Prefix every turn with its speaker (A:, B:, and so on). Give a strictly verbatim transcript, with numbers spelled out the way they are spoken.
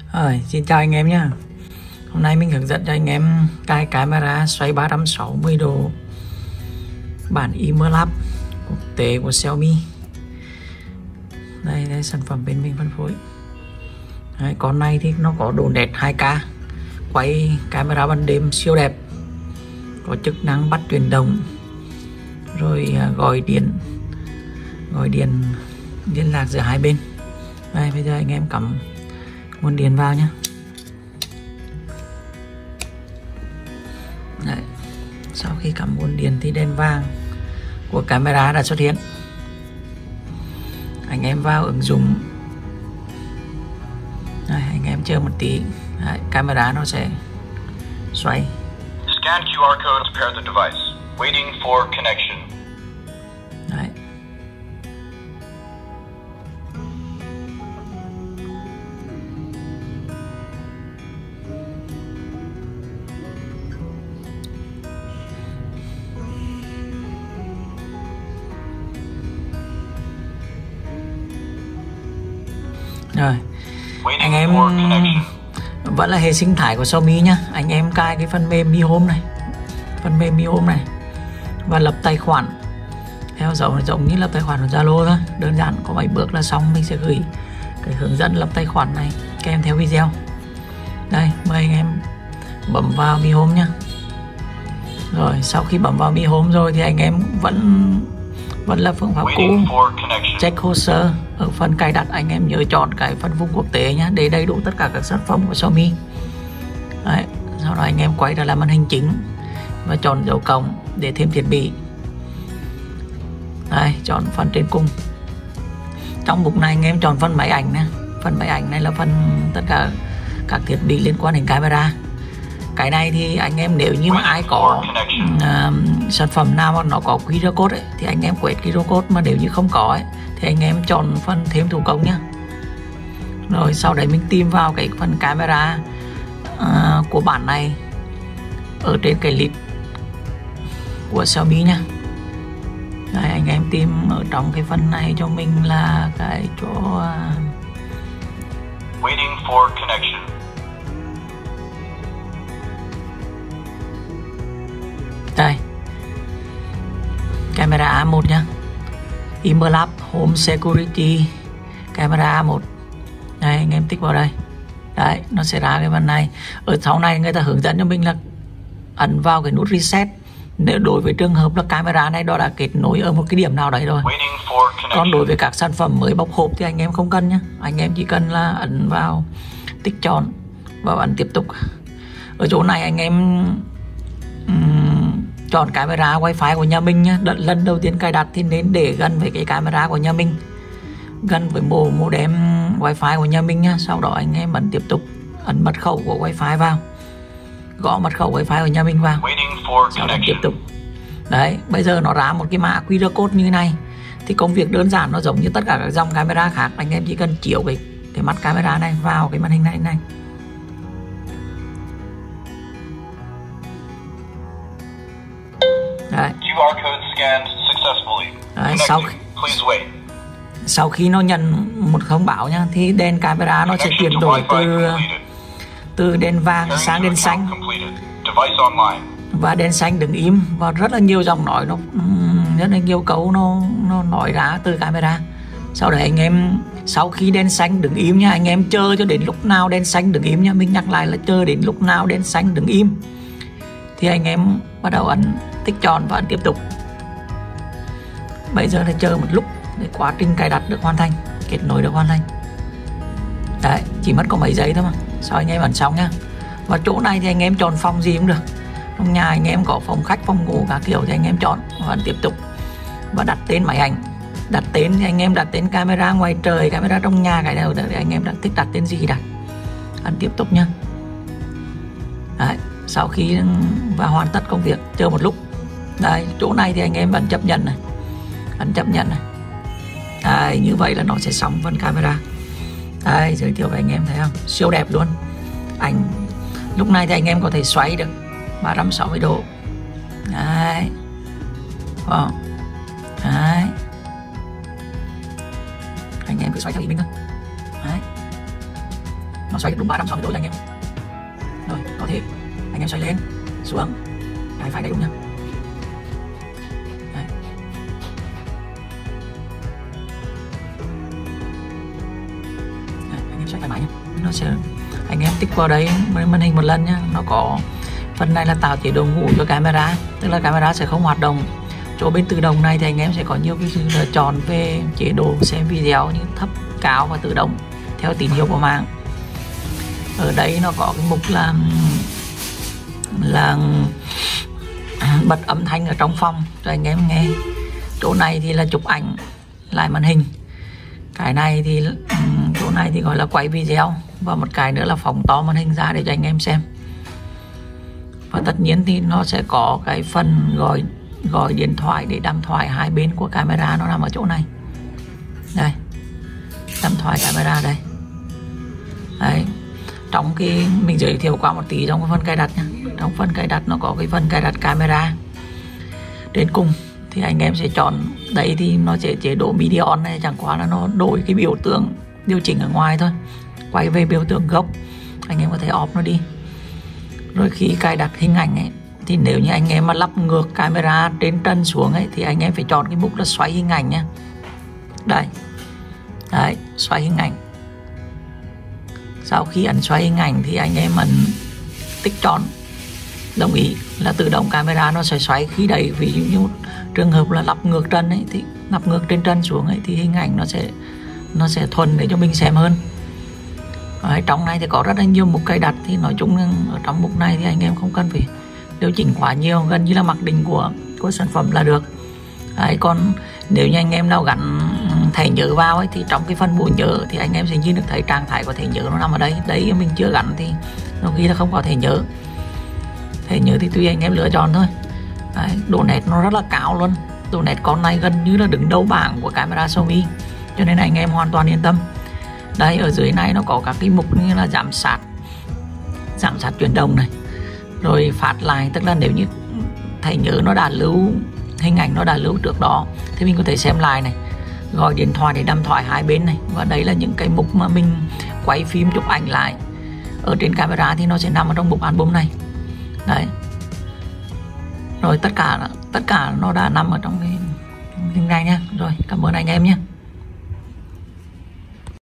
A: Rồi, xin chào anh em nhé. Hôm nay mình hướng dẫn cho anh em cài camera xoay ba trăm sáu mươi độ bản Immerlab quốc tế của Xiaomi. Đây, đây sản phẩm bên mình phân phối. Đấy, con này thì nó có độ nét hai K, quay camera ban đêm siêu đẹp, có chức năng bắt chuyển động, rồi gọi điện gọi điện liên lạc giữa hai bên. Đây, bây giờ anh em cắm nguồn điện vào nhé. Đấy. Sau khi cắm nguồn điện thì đèn vàng của camera đã xuất hiện. Anh em vào ứng dụng. Đấy, anh em chờ một tí. Đấy, camera nó sẽ xoay.
B: Scan Q R code to pair the device. Waiting for connection.
A: Đấy. Rồi, anh em vẫn là hệ sinh thái của Xiaomi nhá. Anh em cài cái phần mềm Mi Home này, phần mềm Mi Home này và lập tài khoản theo dấu giống như lập tài khoản của Zalo thôi, đơn giản có bảy bước là xong. Mình sẽ gửi cái hướng dẫn lập tài khoản này kèm theo video. Đây, mời anh em bấm vào Mi Home nhá. Rồi, sau khi bấm vào Mi Home rồi thì anh em vẫn vẫn là phương pháp cũ, check hồ sơ. Ở phần cài đặt anh em nhớ chọn cái phần vùng quốc tế nhé, để đầy đủ tất cả các sản phẩm của Xiaomi. Đấy, sau đó anh em quay trở lại màn hình chính và chọn dấu cộng để thêm thiết bị. Đây, chọn phần trên cùng. Trong mục này anh em chọn phần máy ảnh nè. Phần máy ảnh này là phần tất cả các thiết bị liên quan đến camera. Cái này thì anh em nếu như mà ai có uh, sản phẩm nào mà nó có quy rờ code ấy, thì anh em quét quy rờ code, mà nếu như không có ấy, thì anh em chọn phần thêm thủ công nhá. Rồi sau đấy mình tìm vào cái phần camera uh, của bản này ở trên cái list của Xiaomi nhá. Đây, anh em tìm ở trong cái phần này cho mình là cái chỗ uh...
B: Waiting for connection.
A: Đây, camera A một nhá, Immerlab Home Security camera A một. Đây, anh em tích vào đây. Đấy, nó sẽ ra cái phần này. Ở sau này người ta hướng dẫn cho mình là ấn vào cái nút reset nếu đối với trường hợp là camera này đó đã kết nối ở một cái điểm nào đấy rồi. Còn đối với các sản phẩm mới bọc hộp thì anh em không cần nhé. Anh em chỉ cần là ấn vào tích chọn và ấn tiếp tục. Ở chỗ này anh em um, chọn camera wifi của nhà mình nhé. Lần đầu tiên cài đặt thì nên để gần với cái camera của nhà mình, gần với mô modem wifi của nhà mình nhé. Sau đó anh em ấn tiếp tục, ấn mật khẩu của wifi vào, gõ mật khẩu wifi của nhà mình vào, sau đó tiếp tục. Đấy, bây giờ nó ra một cái mã quy rờ code như thế này. Thì công việc đơn giản nó giống như tất cả các dòng camera khác. Anh em chỉ cần chiếu cái, cái mắt camera này vào cái màn hình này này. Đấy.
B: Q R code scanned successfully.
A: Đấy, sau khi,
B: please wait.
A: sau khi nó nhận một thông báo nhá, thì đèn camera nó sẽ chuyển đổi từ từ đèn vàng sang đèn xanh, và đèn xanh đứng im, và rất là nhiều dòng nói nó rất là nhiều câu nó nó nói ra từ camera. Sau đấy anh em sau khi đèn xanh đứng im nha, anh em chờ cho đến lúc nào đèn xanh đứng im nha. Mình nhắc lại là chờ đến lúc nào đèn xanh đứng im thì anh em bắt đầu ấn tích chọn và ấn tiếp tục. Bây giờ là chờ một lúc để quá trình cài đặt được hoàn thành, kết nối được hoàn thành. Đấy, chỉ mất có mấy giây thôi mà. Sau anh em ấn xong nhá. Và chỗ này thì anh em chọn phòng gì cũng được. Trong nhà anh em có phòng khách, phòng ngủ các kiểu thì anh em chọn và ấn tiếp tục. Và đặt tên máy ảnh. Đặt tên thì anh em đặt tên camera ngoài trời, camera trong nhà, cái nào thì anh em đã thích đặt tên gì đặt. Ấn tiếp tục nhá. Đấy, sau khi và hoàn tất công việc, chờ một lúc. Đây, chỗ này thì anh em ấn chấp nhận này, ấn chấp nhận này. Đây, như vậy là nó sẽ xong phần camera. Đây, giới thiệu với anh em thấy không, siêu đẹp luôn. Ảnh lúc này thì anh em có thể xoay được ba trăm sáu mươi độ. Đấy. Wow. Đấy. Anh em cứ xoay theo ý mình thôi. Đấy. nó xoay đúng ba trăm sáu mươi độ anh em. Rồi có thể anh em xoay lên xuống cái phải đấy đúng nhá. Đấy. Đấy, anh em xoay thoải mái nhé. Nó sẽ anh em tích vào đấy màn hình một lần nhá. Nó có phần này là tạo chế độ ngủ cho camera, tức là camera sẽ không hoạt động. Chỗ bên tự động này thì anh em sẽ có nhiều cái sự lựa chọn về chế độ xem video như thấp, cao và tự động theo tín hiệu của mạng. Ở đây nó có cái mục là là bật âm thanh ở trong phòng cho anh em nghe. Chỗ này thì là chụp ảnh lại màn hình. Cái này thì chỗ này thì gọi là quay video, và một cái nữa là phóng to màn hình ra để cho anh em xem. Và tất nhiên thì nó sẽ có cái phần gọi gọi điện thoại để đàm thoại hai bên của camera, nó nằm ở chỗ này. Đây, đàm thoại camera đây. Đấy. Trong cái mình giới thiệu qua một tí trong cái phần cài đặt nha. Trong phần cài đặt nó có cái phần cài đặt camera. Đến cùng thì anh em sẽ chọn đấy, thì nó sẽ chế độ media on này, chẳng qua là nó đổi cái biểu tượng điều chỉnh ở ngoài thôi. Quay về biểu tượng gốc anh em có thể off nó đi. Rồi khi cài đặt hình ảnh ấy, thì nếu như anh em mà lắp ngược camera trên trần xuống ấy, thì anh em phải chọn cái mục là xoay hình ảnh nhé. Đây. Đấy, xoay hình ảnh. Sau khi ấn xoay hình ảnh thì anh em ấn tích chọn đồng ý là tự động camera nó sẽ xoay. Khi đấy ví dụ như trường hợp là lắp ngược trần ấy, thì lắp ngược trên trần xuống ấy, thì hình ảnh nó sẽ nó sẽ thuần để cho mình xem hơn. Ở trong này thì có rất là nhiều mục cài đặt, thì nói chung ở trong mục này thì anh em không cần phải điều chỉnh quá nhiều, gần như là mặc định của của sản phẩm là được. Đấy, còn nếu như anh em nào gắn thẻ nhớ vào ấy, thì trong cái phần bộ nhớ thì anh em sẽ nhìn được thấy trạng thái của thẻ nhớ nó nằm ở đây. Đấy, mình chưa gắn thì nó ghi là không có thẻ nhớ. Thẻ nhớ thì tùy anh em lựa chọn thôi. Đấy, độ nét nó rất là cao luôn. Độ nét con này gần như là đứng đầu bảng của camera Xiaomi, cho nên anh em hoàn toàn yên tâm. Đây, ở dưới này nó có các cái mục như là giám sát, giám sát chuyển động này, rồi phát lại, tức là nếu như thẻ nhớ nó đã lưu hình ảnh, nó đã lưu trước đó thì mình có thể xem lại này, gọi điện thoại để đàm thoại hai bên này. Và đấy là những cái mục mà mình quay phim chụp ảnh lại ở trên camera thì nó sẽ nằm ở trong mục album này. Đấy, rồi tất cả tất cả nó đã nằm ở trong cái hình này nha. Rồi, cảm ơn anh em nhé.